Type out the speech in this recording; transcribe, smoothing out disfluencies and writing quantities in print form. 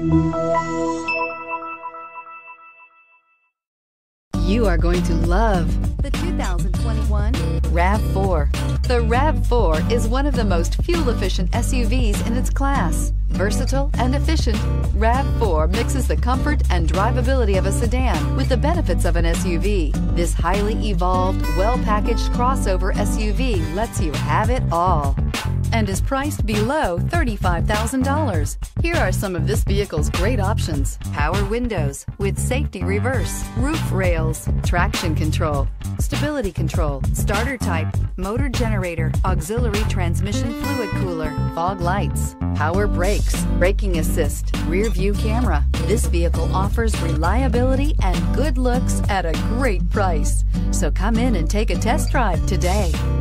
You are going to love the 2021 RAV4. The RAV4 is one of the most fuel-efficient SUVs in its class. Versatile and efficient, RAV4 mixes the comfort and drivability of a sedan with the benefits of an SUV. This highly evolved, well-packaged crossover SUV lets you have it all and is priced below $35,000. Here are some of this vehicle's great options: power windows with safety reverse, roof rails, traction control, stability control, starter type, motor generator, auxiliary transmission fluid cooler, fog lights, power brakes, braking assist, rear view camera. This vehicle offers reliability and good looks at a great price. So come in and take a test drive today.